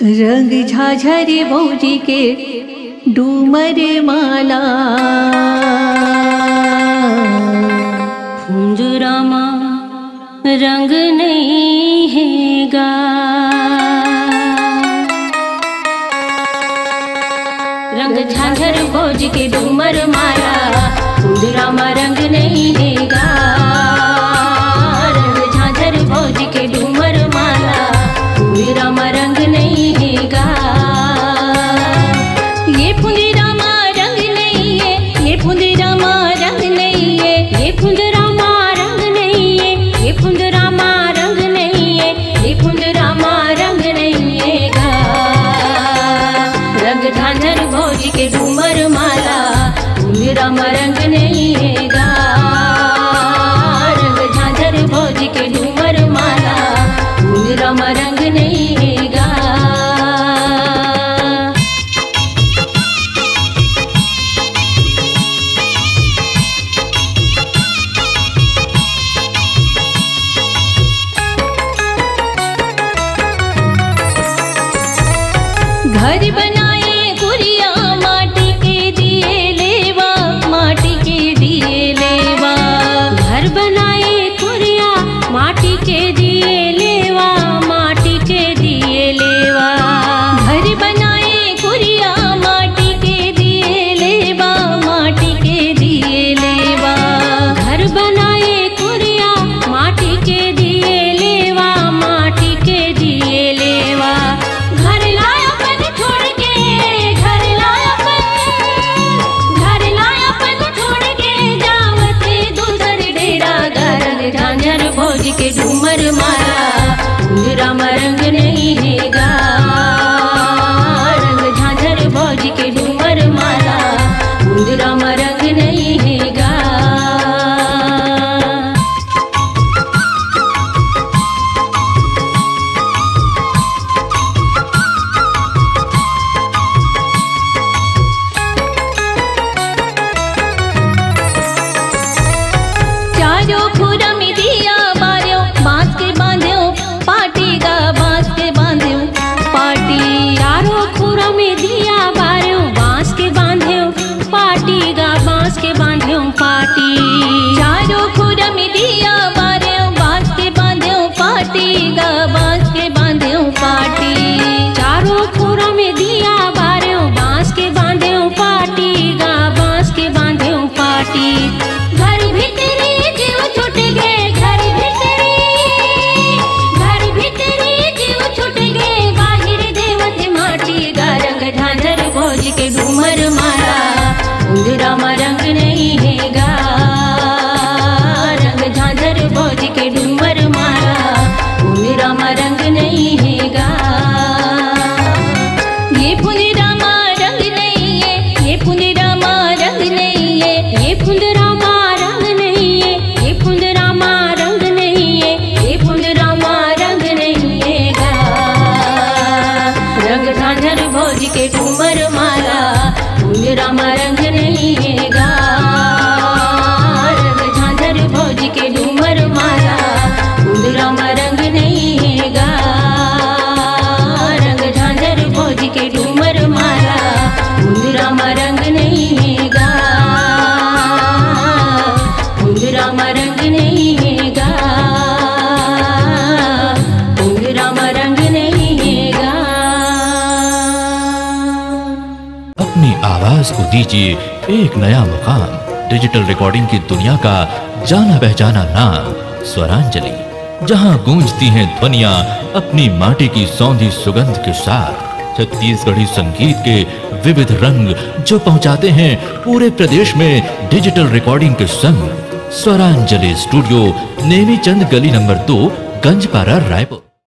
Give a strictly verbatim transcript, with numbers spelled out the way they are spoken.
रंग झाझरे भौजी के डूमर माला फुंजुरामा रंग नहीं हैगा। रंग झाझर भौजी के डूमर माला फुंजुरामा रंग नहीं हैगा। रंग झाझर भौजी के डूमर माला फुंजुरामा रंग नहीं हैगा। ये फुंजुरामा रंग नहीं है, ये फुंजुरामा रंग नहीं है, ये फुंजुरामा रंग नहीं है, ये फुंजुरामा रंग नहीं है, ये फुंजुरामा रंग नहीं हैगा। रंग झांझर भौजी के डूमर माला फुंजुरामा रंग नहीं हैगा। रंग झांझर भौजी के डूमर माला फुंजुरामा रंग नहीं हैगा। घर बनाए गुड़िया माटी के दिए लेवा, माटी के दिए लेवा। घर बनाए गुड़िया माटी के दिए लेवा, माटी के दिए लेवा। घर बनाए गुड़िया माटी के दिए लेवा, माटी के दिए लेवा। घर बनाए गुड़िया माटी के दिए लेवा, माटी के दिए लेवा। घर लाया पन छोड़ के, घर लाया पन, घर लाया पन छोड़ के जावते दूसर डेरा। रंग झांझर भौजी के डूमर माला फुंजुरामा रंग नहीं हैगा। रंग झांझर भौजी के डूमर माला फुंजुरामा रंग नहीं हैगा। चारों खुरा में दिया बार्यो, बांस के बांध्यो पाटी का, बांस के बांध्यो पाटी। चारों खुरा में दिया बार्यो, बांस के बांध्यो पाटी का, बांस के बांध्यो पाटी। चारों खुरा में दिया बार्यो, बांस के बांध्यो पाटी का, बांस के बांध्यो पाटी। चारों खुरा में दिया बार्यो, बांस के बांध्यो पाटी का, बांस के बांध्यो पाटी। घर भीतरी जीव छूट गए, घर भीतरी, घर भीतरी जीव छूट गए, बाहिर देवत माटी का। रंग झांझर भौजी के डूमर माला फुंजुरामा रंग नहीं हैगा। रंग झांझर भौजी के डूमर माला फुंजुरामा रंग नहीं हैगा। ये फुंजुरामा रंग नहीं है, ये फुंजुरामा रंग नहीं है, ये फुंजुरामा रंग नहीं है, ये फुंजुरामा रंग नहीं है, ये फुंजुरामा रंग नहीं हैगा। रंग झांझर भौजी के डूमर माला फुंजुरामा रंग नहीं हैगा। रंग झांझर भौजी के डूमर माला फुंजुरामा रंग नहीं हैगा। रंग झांझर भौजी के डूमर माला फुंजुरामा रंग नहीं हैगा। फुंजुरामा रंग नहीं हैगा, फुंजुरामा रंग नहीं हैगा। अपनी आवाज को दीजिए एक नया मुकाम। डिजिटल रिकॉर्डिंग की दुनिया का जाना पहचाना नाम स्वरांजलि, जहां गूंजती हैं ध्वनियां अपनी माटी की सौंधी सुगंध के साथ। छत्तीसगढ़ी संगीत के विविध रंग जो पहुंचाते हैं पूरे प्रदेश में डिजिटल रिकॉर्डिंग के संग। स्वरांजलि स्टूडियो, नेमीचंद गली नंबर दो, गंजपारा, रायपुर।